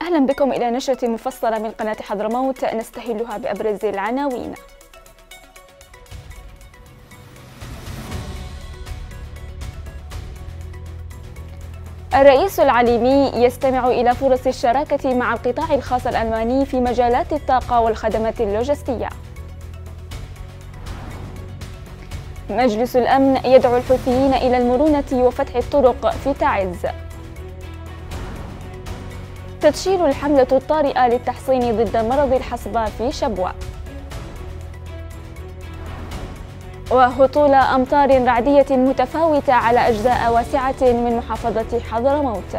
أهلا بكم إلى نشرة مفصلة من قناة حضرموت نستهلها بأبرز العناوين. الرئيس العليمي يستمع إلى فرص الشراكة مع القطاع الخاص الألماني في مجالات الطاقة والخدمات اللوجستية. مجلس الأمن يدعو الحوثيين إلى المرونة وفتح الطرق في تعز. تدشين الحملة الطارئة للتحصين ضد مرض الحصبة في شبوة. وهطول أمطار رعدية متفاوتة على أجزاء واسعة من محافظة حضرموت.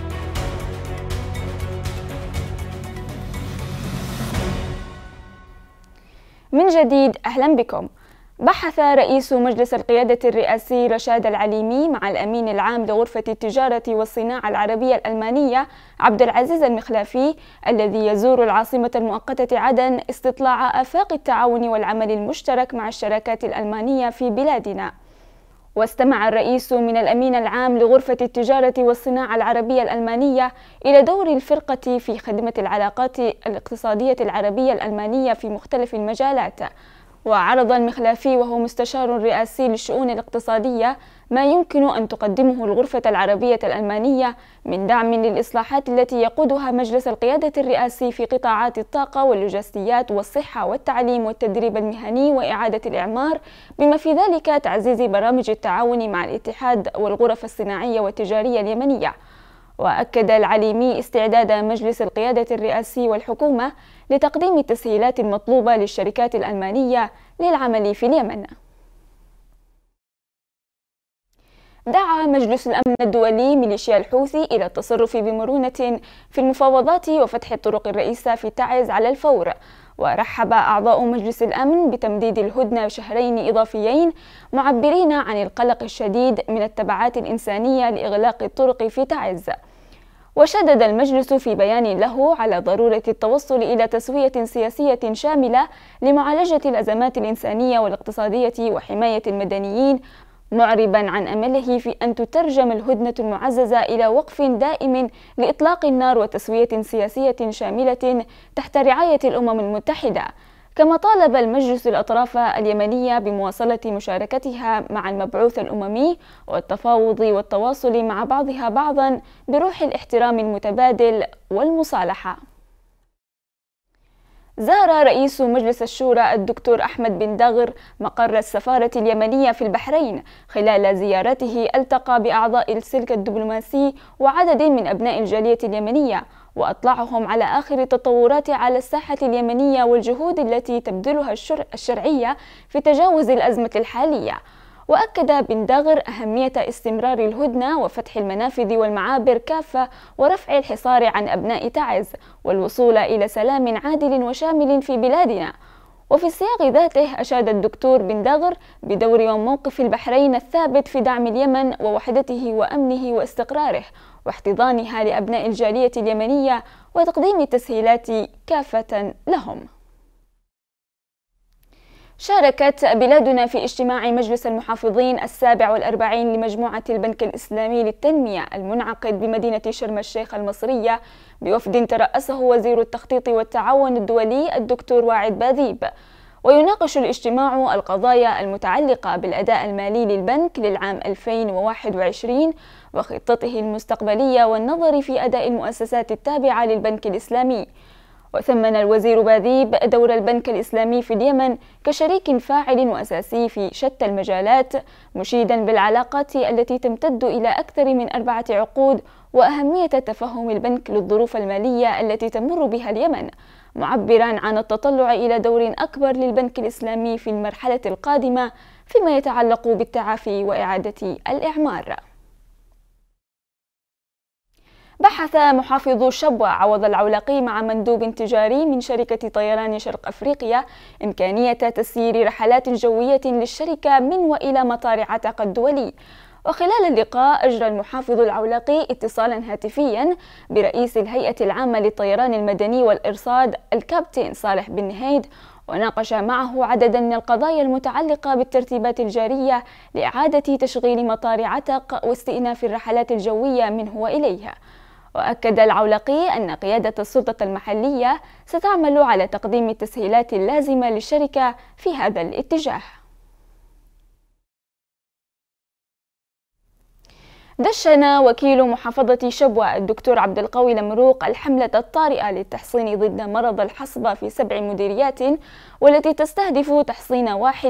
من جديد أهلا بكم. بحث رئيس مجلس القيادة الرئاسي رشاد العليمي مع الأمين العام لغرفة التجارة والصناعة العربية الألمانية عبد العزيز المخلافي الذي يزور العاصمة المؤقتة عدن استطلاع آفاق التعاون والعمل المشترك مع الشراكات الألمانية في بلادنا. واستمع الرئيس من الأمين العام لغرفة التجارة والصناعة العربية الألمانية إلى دور الفرقة في خدمة العلاقات الاقتصادية العربية الألمانية في مختلف المجالات. وعرض المخلافي وهو مستشار رئاسي للشؤون الاقتصادية ما يمكن أن تقدمه الغرفة العربية الألمانية من دعم للإصلاحات التي يقودها مجلس القيادة الرئاسي في قطاعات الطاقة واللوجستيات والصحة والتعليم والتدريب المهني وإعادة الإعمار، بما في ذلك تعزيز برامج التعاون مع الاتحاد والغرف الصناعية والتجارية اليمنية. وأكد العليمي استعداد مجلس القيادة الرئاسي والحكومة لتقديم التسهيلات المطلوبة للشركات الألمانية للعمل في اليمن. دعا مجلس الأمن الدولي ميليشيا الحوثي إلى التصرف بمرونة في المفاوضات وفتح الطرق الرئيسة في تعز على الفور. ورحب أعضاء مجلس الأمن بتمديد الهدنة شهرين إضافيين، معبرين عن القلق الشديد من التبعات الإنسانية لإغلاق الطرق في تعز. وشدد المجلس في بيان له على ضرورة التوصل إلى تسوية سياسية شاملة لمعالجة الأزمات الإنسانية والاقتصادية وحماية المدنيين، معربا عن أمله في أن تترجم الهدنة المعززة إلى وقف دائم لإطلاق النار وتسوية سياسية شاملة تحت رعاية الأمم المتحدة. كما طالب المجلس الأطراف اليمنية بمواصلة مشاركتها مع المبعوث الأممي والتفاوض والتواصل مع بعضها بعضا بروح الاحترام المتبادل والمصالحة. زار رئيس مجلس الشورى الدكتور أحمد بن دغر مقر السفارة اليمنية في البحرين. خلال زيارته التقى بأعضاء السلك الدبلوماسي وعدد من أبناء الجالية اليمنية، وأطلعهم على آخر التطورات على الساحة اليمنية والجهود التي تبذلها الشرعية في تجاوز الأزمة الحالية. وأكد بن دغر أهمية استمرار الهدنة وفتح المنافذ والمعابر كافة ورفع الحصار عن أبناء تعز والوصول إلى سلام عادل وشامل في بلادنا. وفي السياق ذاته أشاد الدكتور بن دغر بدور وموقف البحرين الثابت في دعم اليمن ووحدته وأمنه واستقراره واحتضانها لأبناء الجالية اليمنية وتقديم التسهيلات كافة لهم. شاركت بلادنا في اجتماع مجلس المحافظين 47 لمجموعة البنك الإسلامي للتنمية المنعقد بمدينة شرم الشيخ المصرية بوفد ترأسه وزير التخطيط والتعاون الدولي الدكتور واعد باذيب. ويناقش الاجتماع القضايا المتعلقة بالأداء المالي للبنك للعام 2021 وخطته المستقبلية والنظر في أداء المؤسسات التابعة للبنك الإسلامي. وثمن الوزير باذيب دور البنك الإسلامي في اليمن كشريك فاعل وأساسي في شتى المجالات، مشيدا بالعلاقات التي تمتد إلى أكثر من 4 عقود وأهمية تفهم البنك للظروف المالية التي تمر بها اليمن، معبرا عن التطلع إلى دور أكبر للبنك الإسلامي في المرحلة القادمة فيما يتعلق بالتعافي وإعادة الإعمار. بحث محافظ شبوة عوض العولقي مع مندوب تجاري من شركة طيران شرق أفريقيا إمكانية تسيير رحلات جوية للشركة من وإلى مطار عتق الدولي. وخلال اللقاء أجرى المحافظ العولقي اتصالا هاتفيا برئيس الهيئة العامة للطيران المدني والإرصاد الكابتن صالح بن نهيد، وناقش معه عددا من القضايا المتعلقة بالترتيبات الجارية لإعادة تشغيل مطار عتق واستئناف الرحلات الجوية منه وإليها. وأكد العولقي أن قيادة السلطة المحلية ستعمل على تقديم التسهيلات اللازمة للشركة في هذا الاتجاه. دشن وكيل محافظة شبوة الدكتور عبد القوي لمروق الحملة الطارئة للتحصين ضد مرض الحصبة في 7 مديريات، والتي تستهدف تحصين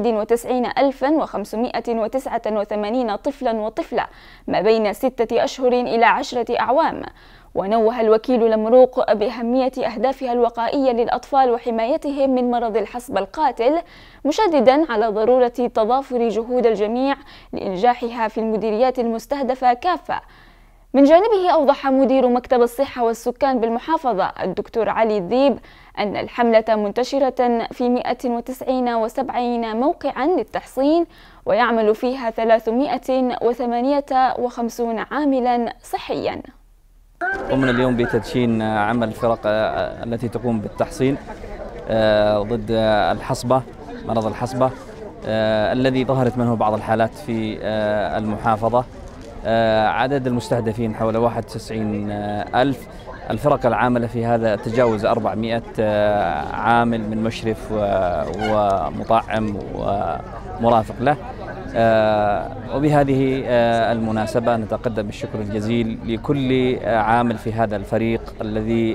91,589 طفلا وطفلة ما بين 6 أشهر إلى 10 أعوام. ونوه الوكيل لمروق بأهمية أهدافها الوقائية للأطفال وحمايتهم من مرض الحصبة القاتل، مشددا على ضرورة تضافر جهود الجميع لإنجاحها في المديريات المستهدفة كافة. من جانبه أوضح مدير مكتب الصحة والسكان بالمحافظة الدكتور علي الذيب أن الحملة منتشرة في 179 موقعا للتحصين، ويعمل فيها 358 عاملا صحيا. قمنا اليوم بتدشين عمل الفرق التي تقوم بالتحصين ضد الحصبة، مرض الحصبة الذي ظهرت منه بعض الحالات في المحافظة. عدد المستهدفين حول 91,000. الفرق العاملة في هذا تجاوز 400 عامل من مشرف ومطعم ومرافق له. وبهذه المناسبة نتقدم بالشكر الجزيل لكل عامل في هذا الفريق الذي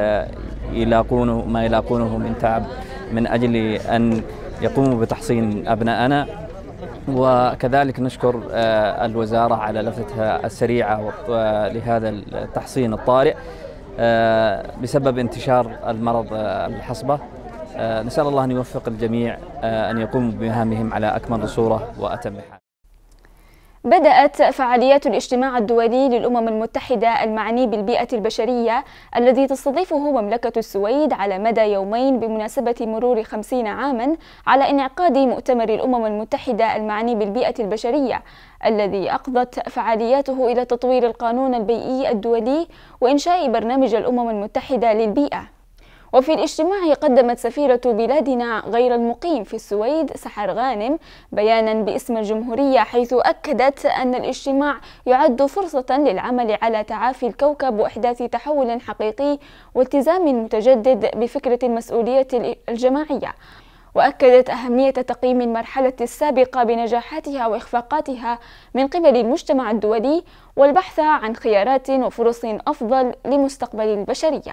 يلاقونه من تعب من أجل أن يقوموا بتحصين أبنائنا. وكذلك نشكر الوزارة على لفتها السريعة لهذا التحصين الطارئ بسبب انتشار المرض الحصبة. نسأل الله أن يوفق الجميع أن يقوموا بمهامهم على أكمل صورة وأتم حال. بدأت فعاليات الاجتماع الدولي للأمم المتحدة المعني بالبيئة البشرية الذي تستضيفه مملكة السويد على مدى يومين بمناسبة مرور 50 عاما على انعقاد مؤتمر الأمم المتحدة المعني بالبيئة البشرية، الذي أقضت فعالياته إلى تطوير القانون البيئي الدولي وإنشاء برنامج الأمم المتحدة للبيئة. وفي الاجتماع قدمت سفيرة بلادنا غير المقيم في السويد سحر غانم بيانا باسم الجمهورية، حيث أكدت أن الاجتماع يعد فرصة للعمل على تعافي الكوكب وإحداث تحول حقيقي والتزام متجدد بفكرة المسؤولية الجماعية. وأكدت أهمية تقييم المرحلة السابقة بنجاحاتها وإخفاقاتها من قبل المجتمع الدولي والبحث عن خيارات وفرص أفضل لمستقبل البشرية.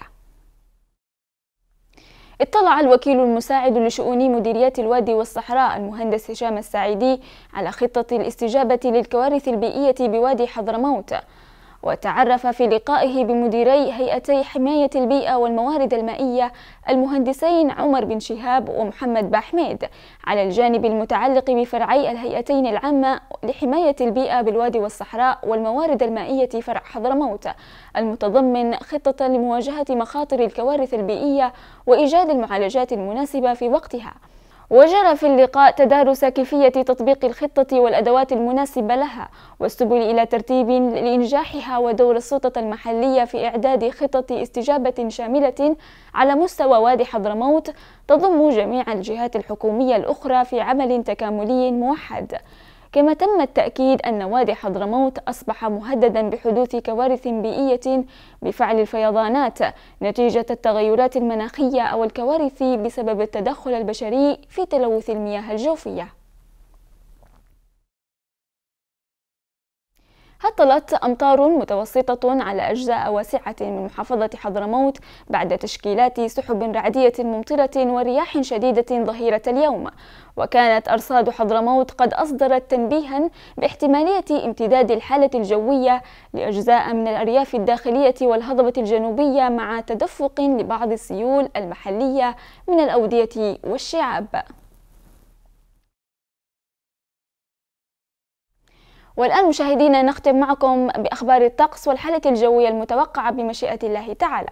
اطلع الوكيل المساعد لشؤون مديريات الوادي والصحراء المهندس هشام السعيدي على خطة الاستجابة للكوارث البيئية بوادي حضرموت، وتعرف في لقائه بمديري هيئتي حماية البيئة والموارد المائية المهندسين عمر بن شهاب ومحمد باحميد على الجانب المتعلق بفرعي الهيئتين العامة لحماية البيئة بالوادي والصحراء والموارد المائية فرع حضرموت، المتضمن خطة لمواجهة مخاطر الكوارث البيئية وإيجاد المعالجات المناسبة في وقتها. وجرى في اللقاء تدارس كيفية تطبيق الخطة والأدوات المناسبة لها والسبل إلى ترتيب لإنجاحها، ودور السلطة المحلية في إعداد خطة استجابة شاملة على مستوى وادي حضرموت تضم جميع الجهات الحكومية الأخرى في عمل تكاملي موحد. كما تم التأكيد أن وادي حضرموت أصبح مهددا بحدوث كوارث بيئية بفعل الفيضانات نتيجة التغيرات المناخية أو الكوارث بسبب التدخل البشري في تلوث المياه الجوفية. هطلت أمطار متوسطة على أجزاء واسعة من محافظة حضرموت بعد تشكيلات سحب رعدية ممطرة ورياح شديدة ظهيرة اليوم، وكانت أرصاد حضرموت قد أصدرت تنبيها باحتمالية امتداد الحالة الجوية لأجزاء من الأرياف الداخلية والهضبة الجنوبية مع تدفق لبعض السيول المحلية من الأودية والشعاب. والآن مشاهدينا نختم معكم بأخبار الطقس والحالة الجوية المتوقعة بمشيئة الله تعالى.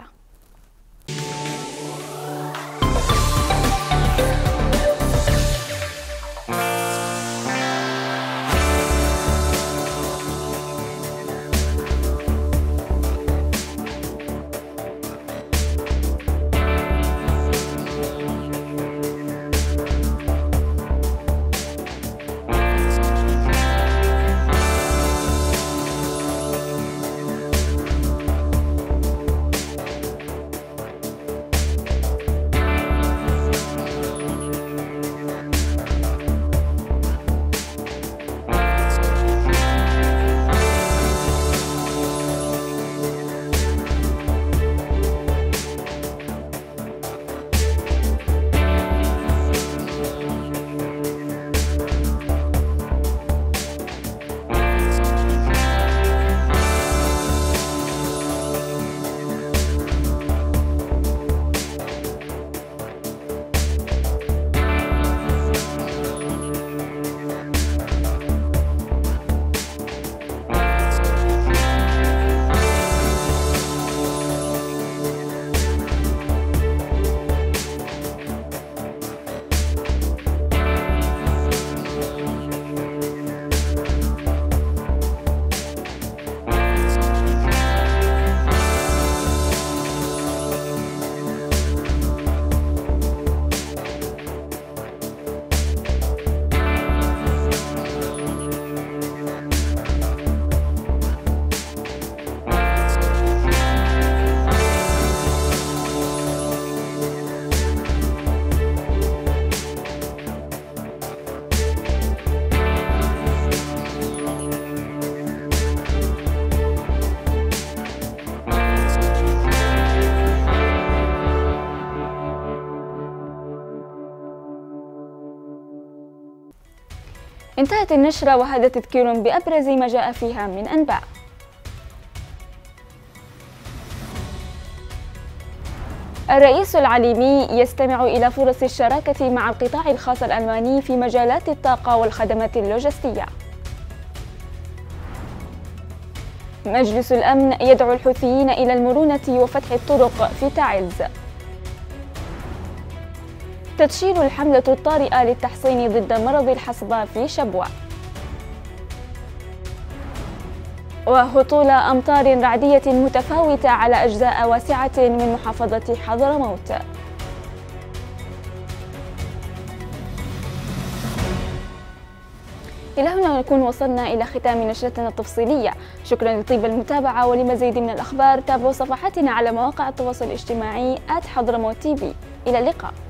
انتهت النشرة وهذا تذكير بأبرز ما جاء فيها من أنباء. الرئيس العليمي يستمع إلى فرص الشراكة مع القطاع الخاص الألماني في مجالات الطاقة والخدمات اللوجستية. مجلس الأمن يدعو الحوثيين إلى المرونة وفتح الطرق في تعز. تدشين الحملة الطارئة للتحصين ضد مرض الحصبة في شبوة. وهطول أمطار رعدية متفاوتة على أجزاء واسعة من محافظة حضرموت. إلى هنا نكون وصلنا إلى ختام نشرتنا التفصيلية. شكرا لطيب المتابعة، ولمزيد من الأخبار تابعوا صفحاتنا على مواقع التواصل الاجتماعي @حضرموت TV. إلى اللقاء.